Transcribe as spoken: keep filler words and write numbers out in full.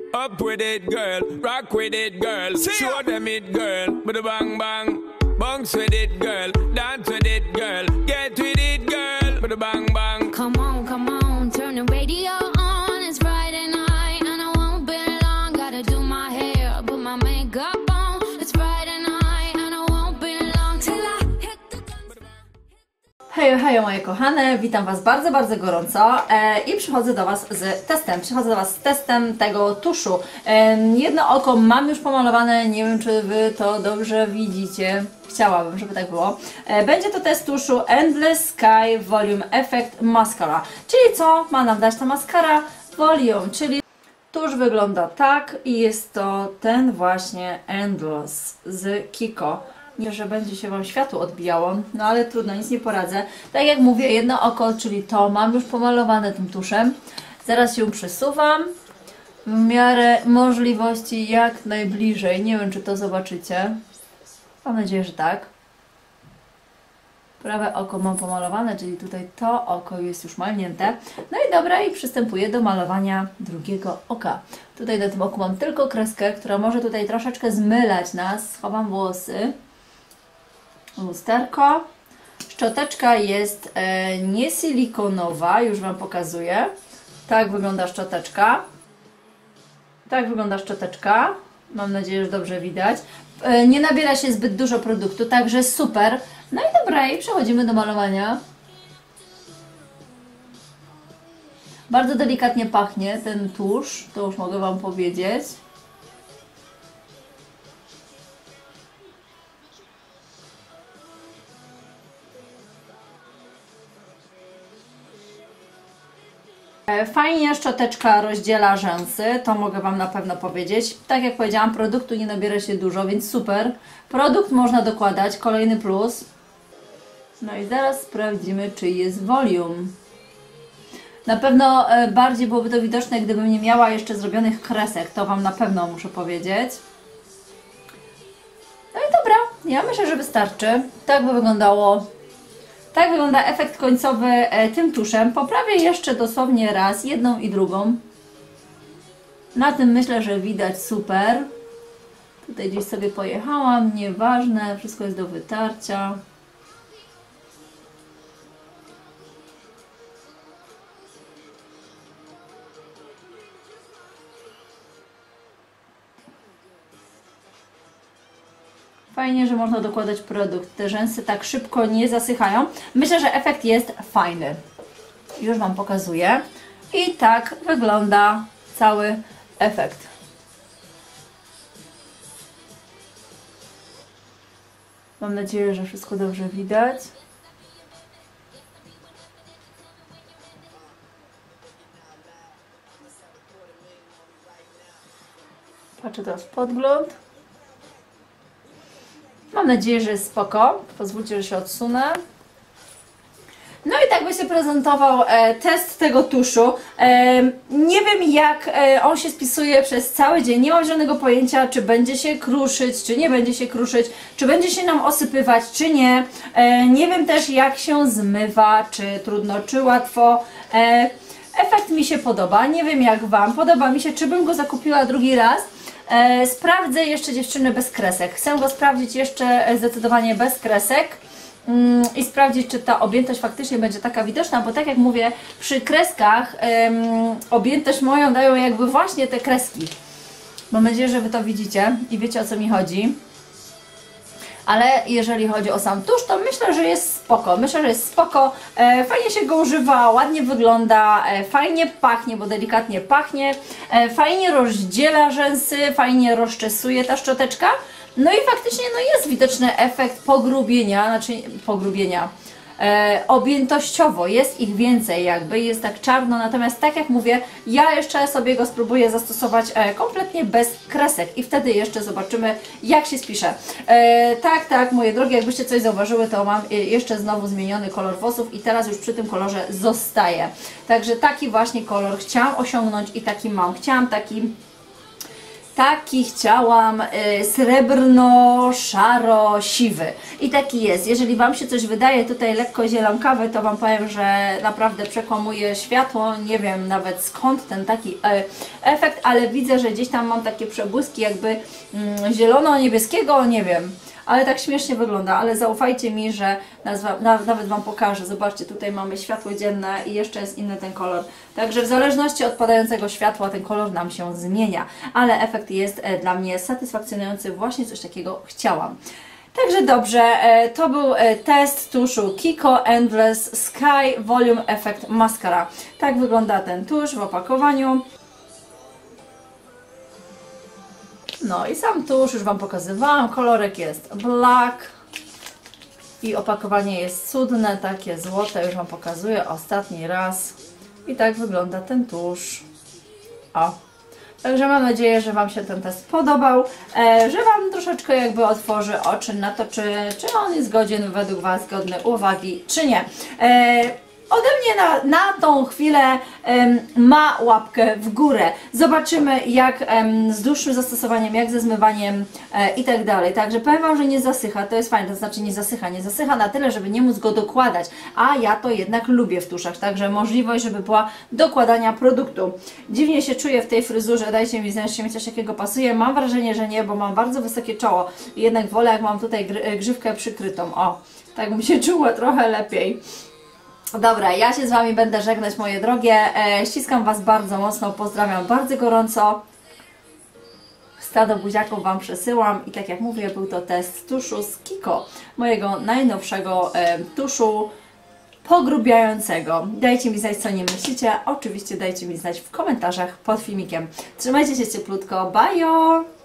Up with it, girl. Rock with it, girl. Show them it, girl. With a bang bang. Bounce with it, girl. Dance with it, girl. Get with it, girl. With a bang bang. Come on, come on, turn the radio on. It's Friday night and I won't be long. Gotta do my hair, put my makeup on. It's Friday night and I won't be long till I hit the Hej, hej moje kochane, witam Was bardzo, bardzo gorąco e, i przychodzę do Was z testem, przychodzę do Was z testem tego tuszu. E, jedno oko mam już pomalowane, nie wiem czy Wy to dobrze widzicie, chciałabym, żeby tak było. E, będzie to test tuszu Endless Sky Volume Effect Mascara, czyli co ma nam dać ta maskara? Volume, czyli tusz wygląda tak i jest to ten właśnie Endless z Kiko. Nie, że będzie się Wam światło odbijało, no ale trudno, nic nie poradzę. Tak jak mówię, jedno oko, czyli to mam już pomalowane tym tuszem. Zaraz się przesuwam w miarę możliwości jak najbliżej. Nie wiem, czy to zobaczycie. Mam nadzieję, że tak. Prawe oko mam pomalowane, czyli tutaj to oko jest już malnięte. No i dobra, i przystępuję do malowania drugiego oka. Tutaj na tym oku mam tylko kreskę, która może tutaj troszeczkę zmylać nas. Schowam włosy. Lusterko. Szczoteczka jest e, niesilikonowa, już Wam pokazuję. Tak wygląda szczoteczka. Tak wygląda szczoteczka. Mam nadzieję, że dobrze widać. E, nie nabiera się zbyt dużo produktu, także super. No i dobra, i przechodzimy do malowania. Bardzo delikatnie pachnie ten tusz, to już mogę Wam powiedzieć. Fajnie szczoteczka rozdziela rzęsy, to mogę Wam na pewno powiedzieć. Tak jak powiedziałam, produktu nie nabiera się dużo, więc super. Produkt można dokładać, kolejny plus. No i zaraz sprawdzimy, czy jest volume. Na pewno bardziej byłoby to widoczne, gdybym nie miała jeszcze zrobionych kresek, to Wam na pewno muszę powiedzieć. No i dobra, ja myślę, że wystarczy. Tak by wyglądało. Tak wygląda efekt końcowy e, tym tuszem. Poprawię jeszcze dosłownie raz, jedną i drugą. Na tym myślę, że widać super. Tutaj gdzieś sobie pojechałam, nieważne, wszystko jest do wytarcia. Fajnie, że można dokładać produkt. Te rzęsy tak szybko nie zasychają. Myślę, że efekt jest fajny. Już Wam pokazuję. I tak wygląda cały efekt. Mam nadzieję, że wszystko dobrze widać. Patrzę teraz w podgląd. Mam nadzieję, że jest spoko. Pozwólcie, że się odsunę. No i tak by się prezentował e, test tego tuszu. E, nie wiem, jak e, on się spisuje przez cały dzień. Nie mam żadnego pojęcia, czy będzie się kruszyć, czy nie będzie się kruszyć, czy będzie się nam osypywać, czy nie. E, nie wiem też, jak się zmywa, czy trudno, czy łatwo. E, efekt mi się podoba. Nie wiem, jak Wam. Podoba mi się, czy bym go zakupiła drugi raz. E, sprawdzę jeszcze, dziewczyny, bez kresek. Chcę go sprawdzić jeszcze zdecydowanie bez kresek mm, i sprawdzić, czy ta objętość faktycznie będzie taka widoczna, bo tak jak mówię, przy kreskach em, objętość moją dają jakby właśnie te kreski. Mam nadzieję, że Wy to widzicie i wiecie, o co mi chodzi. Ale jeżeli chodzi o sam tusz, to myślę, że jest spoko. Myślę, że jest spoko. E, fajnie się go używa, ładnie wygląda, e, fajnie pachnie, bo delikatnie pachnie. E, fajnie rozdziela rzęsy, fajnie rozczesuje ta szczoteczka. No i faktycznie no jest widoczny efekt pogrubienia, znaczy pogrubienia. E, objętościowo jest ich więcej jakby, jest tak czarno, natomiast tak jak mówię, ja jeszcze sobie go spróbuję zastosować e, kompletnie bez kresek i wtedy jeszcze zobaczymy, jak się spisze. E, tak, tak, moje drogie, jakbyście coś zauważyły, to mam jeszcze znowu zmieniony kolor włosów i teraz już przy tym kolorze zostaję. Także taki właśnie kolor chciałam osiągnąć i taki mam. Chciałam taki Taki chciałam y, srebrno-szaro-siwy. I taki jest. Jeżeli Wam się coś wydaje tutaj lekko zielonkawy, to Wam powiem, że naprawdę przekłamuje światło. Nie wiem nawet skąd ten taki y, efekt, ale widzę, że gdzieś tam mam takie przebłyski jakby y, zielono-niebieskiego, nie wiem. Ale tak śmiesznie wygląda, ale zaufajcie mi, że nazwa, nawet Wam pokażę. Zobaczcie, tutaj mamy światło dzienne i jeszcze jest inny ten kolor. Także w zależności od padającego światła ten kolor nam się zmienia. Ale efekt jest e, dla mnie satysfakcjonujący. Właśnie coś takiego chciałam. Także dobrze, e, to był e, test tuszu Kiko Endless Sky Volume Effect Mascara. Tak wygląda ten tusz w opakowaniu. No i sam tusz już Wam pokazywałam, kolorek jest black i opakowanie jest cudne, takie złote, już Wam pokazuję ostatni raz. I tak wygląda ten tusz. O. Także mam nadzieję, że Wam się ten test podobał, e, że Wam troszeczkę jakby otworzy oczy na to, czy, czy on jest godzien według Was, godny uwagi, czy nie. E, Ode mnie na, na tą chwilę um, ma łapkę w górę. Zobaczymy jak um, z dłuższym zastosowaniem, jak ze zmywaniem e, i tak dalej. Także powiem Wam, że nie zasycha, to jest fajne, to znaczy nie zasycha, nie zasycha na tyle, żeby nie móc go dokładać, a ja to jednak lubię w tuszach, także możliwość, żeby była dokładania produktu. Dziwnie się czuję w tej fryzurze, dajcie mi znać, czy mi coś takiego pasuje. Mam wrażenie, że nie, bo mam bardzo wysokie czoło i jednak wolę, jak mam tutaj gry, grzywkę przykrytą. O, tak bym się czuła trochę lepiej. Dobra, ja się z Wami będę żegnać, moje drogie. E, ściskam Was bardzo mocno, pozdrawiam bardzo gorąco. Stado buziaków Wam przesyłam i tak jak mówię, był to test tuszu z Kiko, mojego najnowszego e, tuszu pogrubiającego. Dajcie mi znać, co nie myślicie. Oczywiście dajcie mi znać w komentarzach pod filmikiem. Trzymajcie się cieplutko. Bye!